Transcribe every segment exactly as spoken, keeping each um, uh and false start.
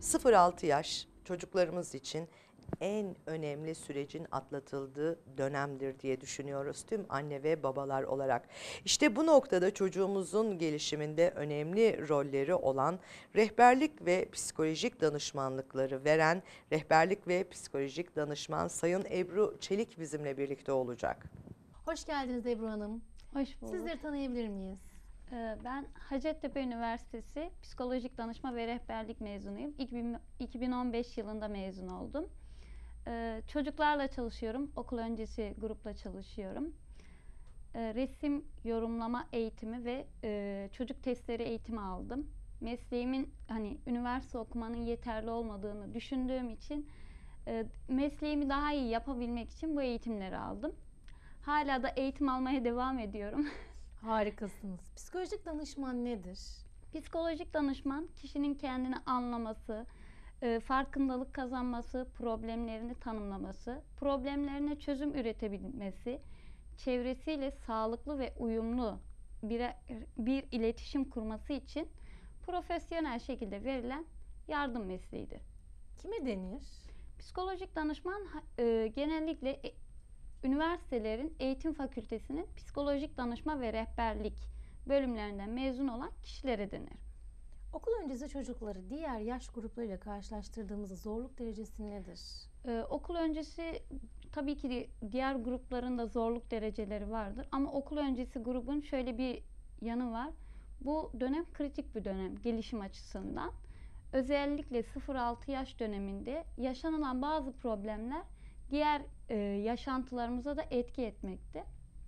sıfır altı yaş çocuklarımız için en önemli sürecin atlatıldığı dönemdir diye düşünüyoruz tüm anne ve babalar olarak. İşte bu noktada çocuğumuzun gelişiminde önemli rolleri olan rehberlik ve psikolojik danışmanlıkları veren rehberlik ve psikolojik danışman Sayın Ebru Çelik bizimle birlikte olacak. Hoş geldiniz Ebru Hanım. Hoş bulduk. Sizleri tanıyabilir miyiz? Ee, Ben Hacettepe Üniversitesi Psikolojik Danışma ve Rehberlik mezunuyum. iki bin on beş yılında mezun oldum. Ee, Çocuklarla çalışıyorum. Okul öncesi grupla çalışıyorum. Ee, Resim yorumlama eğitimi ve e, çocuk testleri eğitimi aldım. Mesleğimin hani üniversite okumanın yeterli olmadığını düşündüğüm için e, mesleğimi daha iyi yapabilmek için bu eğitimleri aldım. Hala da eğitim almaya devam ediyorum. Harikasınız. Psikolojik danışman nedir? Psikolojik danışman kişinin kendini anlaması, e, farkındalık kazanması, problemlerini tanımlaması, problemlerine çözüm üretebilmesi, çevresiyle sağlıklı ve uyumlu bir, bir iletişim kurması için profesyonel şekilde verilen yardım mesleğidir. Kime denir? Psikolojik danışman e, genellikle e, üniversitelerin eğitim fakültesinin psikolojik danışma ve rehberlik bölümlerinden mezun olan kişilere denir. Okul öncesi çocukları diğer yaş gruplarıyla karşılaştırdığımızda zorluk derecesi nedir? Ee, okul öncesi tabii ki diğer grupların da zorluk dereceleri vardır ama okul öncesi grubun şöyle bir yanı var. Bu dönem kritik bir dönem gelişim açısından. Özellikle sıfır altı yaş döneminde yaşanılan bazı problemler diğer e, yaşantılarımıza da etki etmekte.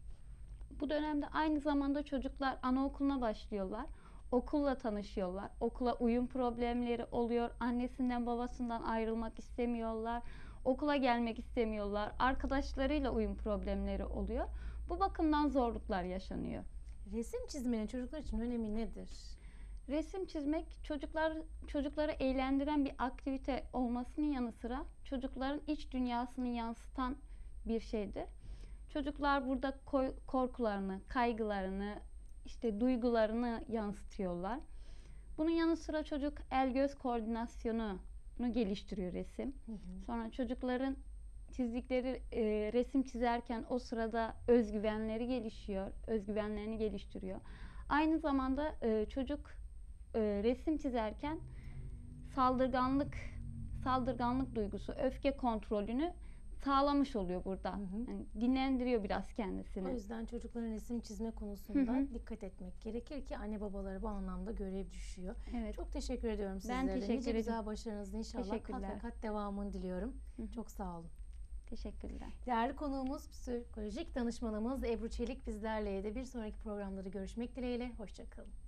Bu dönemde aynı zamanda çocuklar anaokuluna başlıyorlar. Okulla tanışıyorlar. Okula uyum problemleri oluyor. Annesinden babasından ayrılmak istemiyorlar. Okula gelmek istemiyorlar. Arkadaşlarıyla uyum problemleri oluyor. Bu bakımdan zorluklar yaşanıyor. Resim çizmenin çocuklar için önemi nedir? Resim çizmek çocuklar çocukları eğlendiren bir aktivite olmasının yanı sıra çocukların iç dünyasını yansıtan bir şeydir. Çocuklar burada korkularını, kaygılarını, işte duygularını yansıtıyorlar. Bunun yanı sıra çocuk el-göz koordinasyonunu geliştiriyor resim. Hı hı. Sonra çocukların çizdikleri e, resim çizerken o sırada özgüvenleri gelişiyor, özgüvenlerini geliştiriyor. Aynı zamanda e, çocuk e, resim çizerken saldırganlık, saldırganlık duygusu, öfke kontrolünü sağlamış oluyor burada. Hı hı. Yani dinlendiriyor biraz kendisini. O yüzden çocukların resim çizme konusunda hı hı. dikkat etmek gerekir ki anne babalara bu anlamda görev düşüyor. Evet. Çok teşekkür ediyorum sizlere. Ben teşekkür ederim. Güzel başarınızın inşallah kat ve kat devamını diliyorum. Hı hı. Çok sağ olun. Teşekkürler. Değerli konuğumuz psikolojik danışmanımız Ebru Çelik bizlerleydi. Bir sonraki programlarda görüşmek dileğiyle. Hoşça kalın.